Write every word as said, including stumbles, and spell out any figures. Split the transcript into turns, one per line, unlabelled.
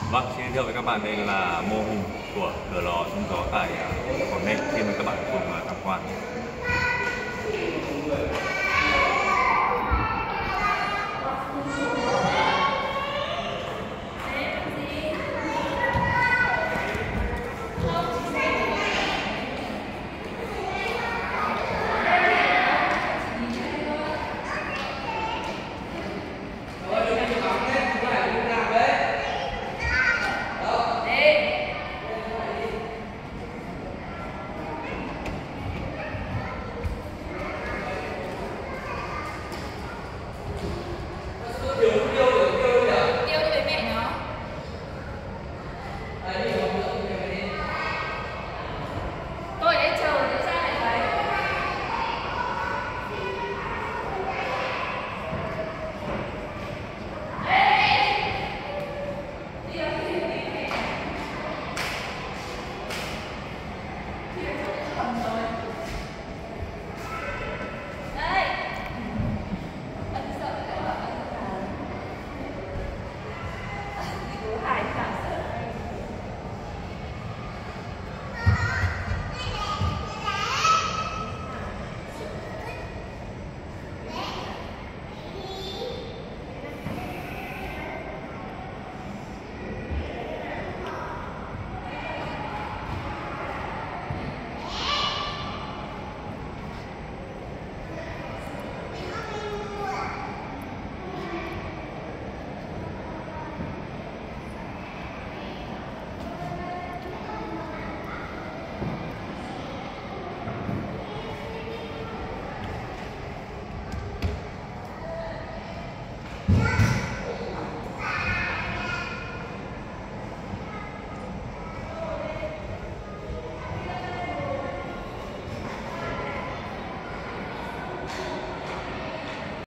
Vâng, xin giới thiệu với các bạn đây là mô hình của cửa lò chống gió tại à, Quảng Ninh. Xin mời các bạn cùng à, tham quan.